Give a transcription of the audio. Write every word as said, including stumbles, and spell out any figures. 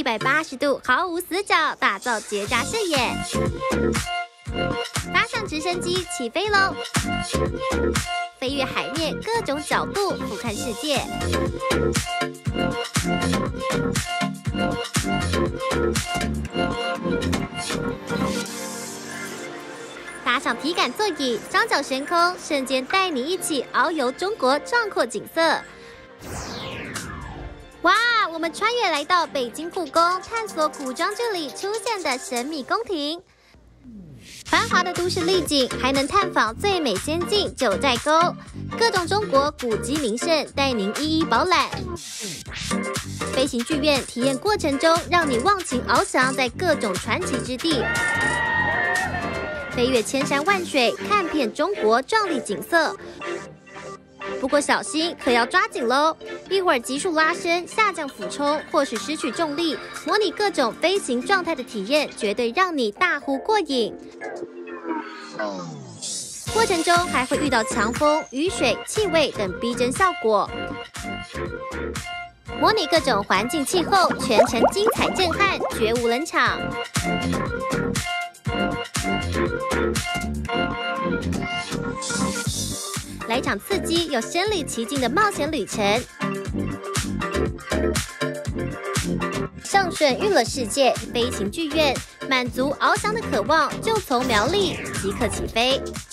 一百八十度毫无死角，打造绝佳视野。搭上直升机起飞喽！飞越海面各种角度，俯瞰世界。搭上体感座椅，双脚悬空，瞬间带你一起遨游中国壮阔景色。哇！我们穿越来到北京故宫，探索古装剧里出现的神秘宫廷。繁华的都市丽景，还能探访最美仙境九寨沟，各种中国古迹名胜带您一一饱览。飞行剧院体验过程中，让你忘情翱翔在各种传奇之地。飞越千山万水，看遍中国壮丽景色。不过小心，可要抓紧喽！一会儿急速拉伸、下降俯冲，或是失去重力，模拟各种飞行状态的体验，绝对让你大呼过瘾。过程中还会遇到强风、雨水、气味等逼真效果，模拟各种环境气候，全程精彩震撼，绝无冷场。来场刺激又身临其境的冒险旅程，上顺娱乐世界飞行剧院，满足翱翔的渴望，就从苗栗即刻起飞。